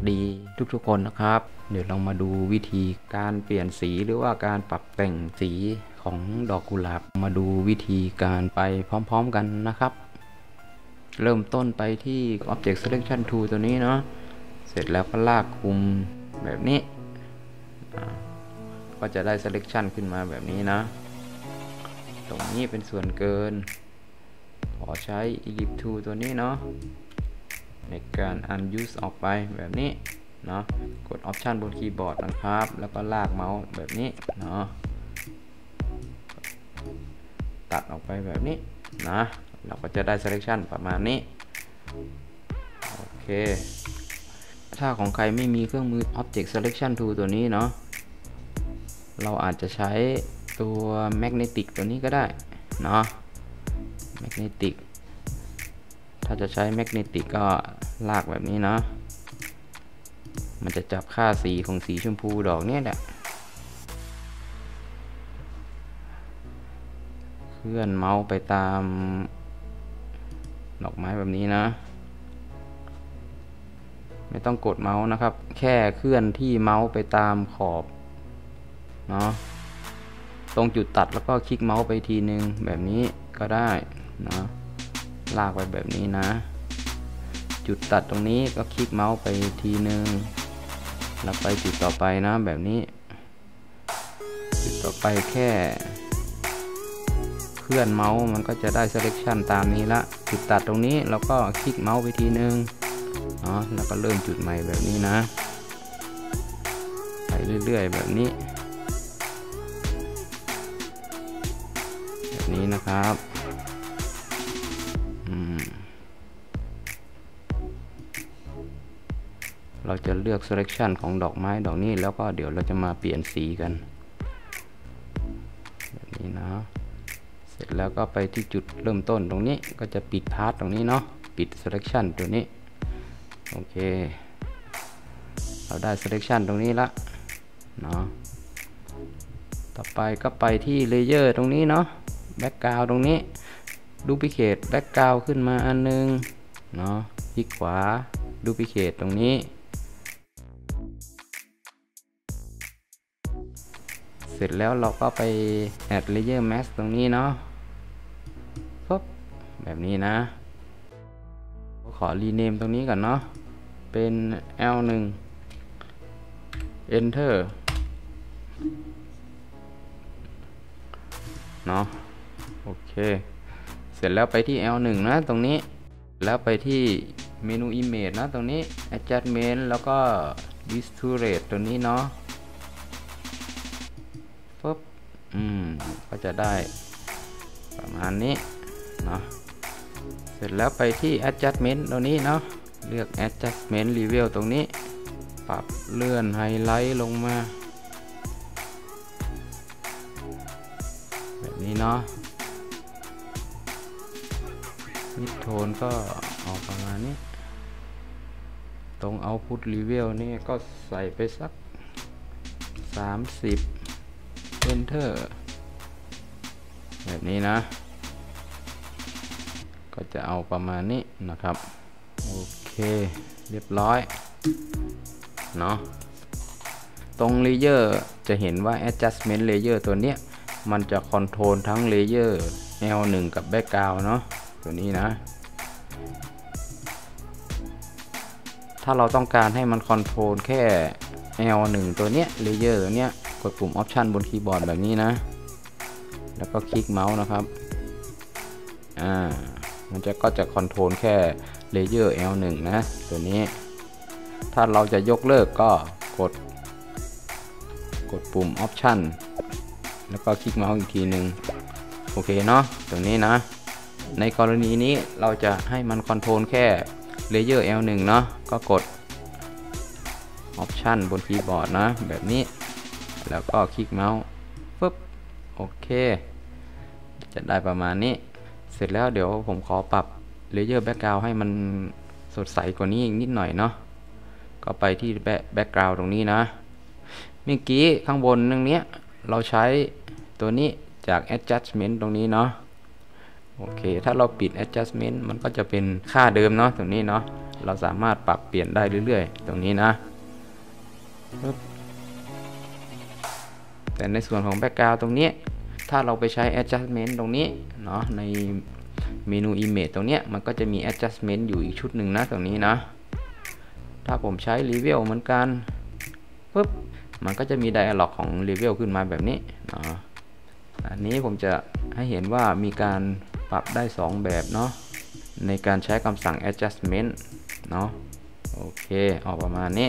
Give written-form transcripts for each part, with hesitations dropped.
ดีทุกๆคนนะครับเดี๋ยวเรามาดูวิธีการเปลี่ยนสีหรือว่าการปรับแต่งสีของดอกกุหลาบมาดูวิธีการไปพร้อมๆกันนะครับเริ่มต้นไปที่ Object Selection Tool ตัวนี้เนาะเสร็จแล้วก็ลากคุมแบบนี้ก็จะได้ Selection ขึ้นมาแบบนี้นะตรงนี้เป็นส่วนเกินขอใช้ Ellipse Tool ตัวนี้เนาะในการ unuse ออกไปแบบนี้เนาะกด Option บนคีย์บอร์ดนะครับแล้วก็ลากเมาส์แบบนี้เนาะตัดออกไปแบบนี้นะเราก็จะได้ selection ประมาณนี้โอเคถ้าของใครไม่มีเครื่องมือ Object Selection Tool ตัวนี้เนาะเราอาจจะใช้ตัว Magnetic ตัวนี้ก็ได้เนาะ Magnetic ถ้าจะใช้ Magnetic ก็ลากแบบนี้นะมันจะจับค่าสีของสีชมพูดอกนี้แหละเคลื่อนเมาส์ไปตามดอกไม้แบบนี้นะไม่ต้องกดเมาส์นะครับแค่เคลื่อนที่เมาส์ไปตามขอบเนาะตรงจุดตัดแล้วก็คลิกเมาส์ไปทีนึงแบบนี้ก็ได้นะลากไปแบบนี้นะจุดตัดตรงนี้ก็คลิกเมาส์ไปทีนึงแล้วไปจุดต่อไปนะแบบนี้จุดต่อไปแค่เคลื่อนเมาส์มันก็จะได้ selection ตามนี้ละจุดตัดตรงนี้เราก็คลิกเมาส์ไปทีนึงเนาะแล้วก็เริ่มจุดใหม่แบบนี้นะไปเรื่อยๆแบบนี้นะครับเราจะเลือก selection ของดอกไม้ดอกนี้แล้วก็เดี๋ยวเราจะมาเปลี่ยนสีกันแบบนี้นะเสร็จแล้วก็ไปที่จุดเริ่มต้นตรงนี้ก็จะปิดพาร์ทตรงนี้เนาะปิด selection ตัวนี้โอเคเราได้ selection ตรงนี้ละเนาะต่อไปก็ไปที่ layer ตรงนี้เนาะ background ตรงนี้ duplicate background ขึ้นมาอันนึงเนาะคลิกขวา duplicate ตรงนี้เสร็จแล้วเราก็ไป add layer mask ตรงนี้เนาะปุ๊บแบบนี้นะขอ rename ตรงนี้ก่อนเนาะเป็น L1 enter เนาะโอเคเสร็จแล้วไปที่ L1 นะตรงนี้แล้วไปที่เมนู image นะตรงนี้ adjustment แล้วก็ distillate ตัวนี้เนาะปุ๊บก็จะได้ประมาณนี้เนาะเสร็จแล้วไปที่ adjustment ตรงนี้เนาะเลือก adjustment level ตรงนี้ปรับเลื่อนไฮไลท์ลงมาแบบนี้เนาะมิดโทนก็เอาประมาณนี้ตรง output level นี่ก็ใส่ไปสัก30 enter แบบนี้นะก็จะเอาประมาณนี้นะครับโอเคเรียบร้อยเนาะตรง layer จะเห็นว่า adjustment layer ตัวเนี้ยมันจะคอนโทรลทั้ง layer L1 กับ background เนาะตัวนี้นะถ้าเราต้องการให้มันคอนโทรลแค่ L1 ตัวเนี้ย layer ตัวเนี้ยกดปุ่ม option บนคีย์บอร์ดแบบนี้นะแล้วก็คลิกเมาส์นะครับมันก็จะคอนโทรลแค่ layer L1 นะตัวนี้ถ้าเราจะยกเลิกก็กดปุ่ม option แล้วก็คลิกเมาส์อีกทีหนึ่งโอเคเนาะตรงนี้นะในกรณีนี้เราจะให้มันคอนโทรลแค่ layer L1 เนาะก็กด option บนคีย์บอร์ดนะแบบนี้แล้วก็คลิกเมาส์ปึ๊บโอเคจะได้ประมาณนี้เสร็จแล้วเดี๋ยวผมขอปรับ layer background ให้มันสดใสกว่านี้อีกนิดหน่อยเนาะก็ไปที่ background ตรงนี้นะเมื่อกี้ข้างบนตรงนี้เราใช้ตัวนี้จาก adjustment ตรงนี้เนาะโอเคถ้าเราปิด adjustment มันก็จะเป็นค่าเดิมเนาะตรงนี้เนาะเราสามารถปรับเปลี่ยนได้เรื่อยๆตรงนี้นะแต่ในส่วนของแบ็กกราวด์ตรงนี้ถ้าเราไปใช้ adjustment ตรงนี้เนาะในเมนู image ตรงนี้มันก็จะมี adjustment อยู่อีกชุดหนึ่งนะตรงนี้นะถ้าผมใช้ level เหมือนกันปุ๊บมันก็จะมี dialog ของ level ขึ้นมาแบบนี้เนาะอันนี้ผมจะให้เห็นว่ามีการปรับได้2แบบเนาะในการใช้คำสั่ง adjustment เนาะโอเคออกประมาณนี้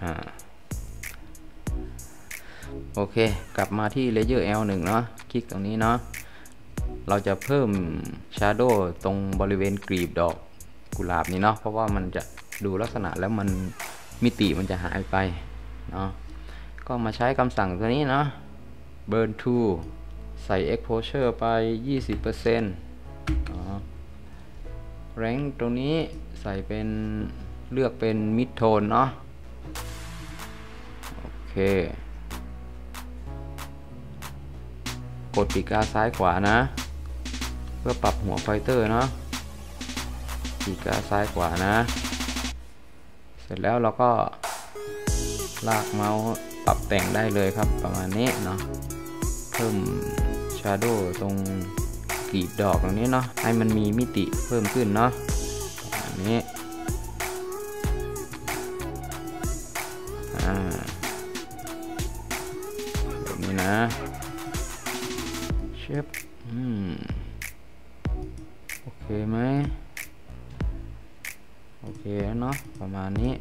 โอเคกลับมาที่ layer L1 เนาะคลิกตรงนี้เนาะเราจะเพิ่ม shadow ตรงบริเวณกลีบดอกกุหลาบนี้เนาะเพราะว่ามันจะดูลักษณะแล้วมันมิติมันจะหายไปเนาะก็มาใช้คำสั่งตัวนี้เนาะ burn to ใส่ exposure ไป 20% rank ตรงนี้ใส่เป็นเลือกเป็น mid tone เนาะโอเคกดปีกกาซ้ายขวานะเพื่อปรับหัวไฟเตอร์เนาะปีกกาซ้ายขวานะเสร็จแล้วเราก็ลากเมาส์ปรับแต่งได้เลยครับประมาณนี้เนาะเพิ่ม shadow ตรงกลีบดอกตรงนี้เนาะให้มันมีมิติเพิ่มขึ้นเนาะประมาณนี้แบบนี้นะเชฟโอเคไหมโอเคเนาะประมาณนี้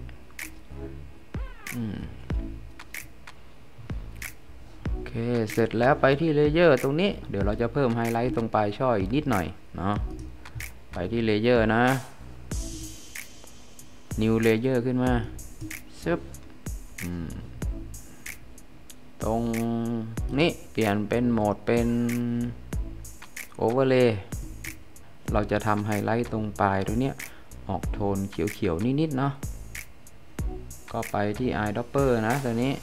โอเคเสร็จแล้วไปที่เลเยอร์ตรงนี้เดี๋ยวเราจะเพิ่มไฮไลท์ตรงปลายช่ออีกนิดหน่อยเนาะไปที่เลเยอร์นะ New Layer ขึ้นมาซึบตรงนี้เปลี่ยนเป็นโหมดเป็น Overlay เราจะทำไฮไลท์ตรงปลายตรงเนี้ยออกโทนเขียวๆนิดๆเนาะก็ไปที่ Eyedropper นะตัวนี้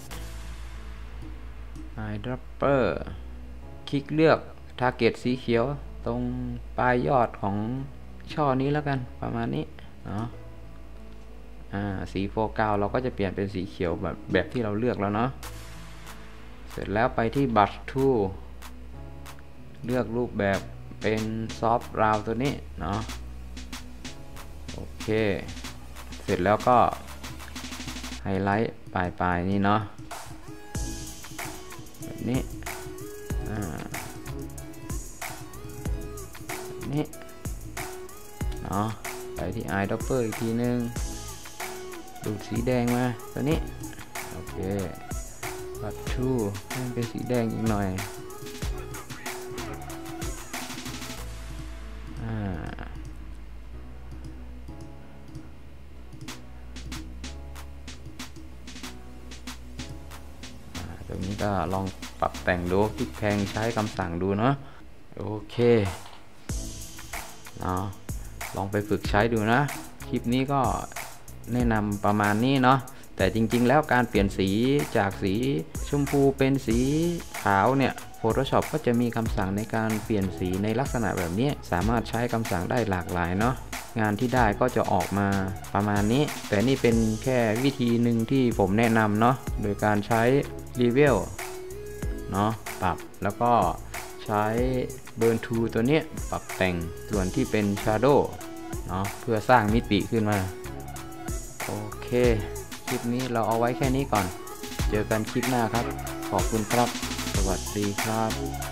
Eyedropper คลิกเลือก Target สีเขียวตรงปลายยอดของช่อนี้แล้วกันประมาณนี้เนาะสีโฟกัสเราก็จะเปลี่ยนเป็นสีเขียวแบบที่เราเลือกแล้วเนาะเสร็จแล้วไปที่ Brush Tool เลือกรูปแบบเป็น Soft Round ตัวนี้เนาะโอเคเสร็จแล้วก็ไฮไลท์ปลายนี่เนาะแบบนี้นี่เนาะไปที่ Eyedropper อีกทีนึงดูดสีแดงมาตัวนี้โอเคปัดชูให้เป็นสีแดงอีกหน่อยตรงนี้ก็ลองปรับแต่งดูคลิกแพงใช้คำสั่งดูเนาะโอเคเนาะลองไปฝึกใช้ดูนะคลิปนี้ก็แนะนำประมาณนี้เนาะแต่จริงๆแล้วการเปลี่ยนสีจากสีชมพูเป็นสีขาวเนี่ย Photoshop ก็จะมีคำสั่งในการเปลี่ยนสีในลักษณะแบบนี้สามารถใช้คำสั่งได้หลากหลายเนาะงานที่ได้ก็จะออกมาประมาณนี้แต่นี่เป็นแค่วิธีหนึ่งที่ผมแนะนำเนาะโดยการใช้ Level เนาะปรับแล้วก็ใช้ Burn to ตัวนี้ปรับแต่งส่วนที่เป็น Shadow เนาะเพื่อสร้างมิติขึ้นมาโอเคคลิปนี้เราเอาไว้แค่นี้ก่อนเจอกันคลิปหน้าครับขอบคุณครับสวัสดีครับ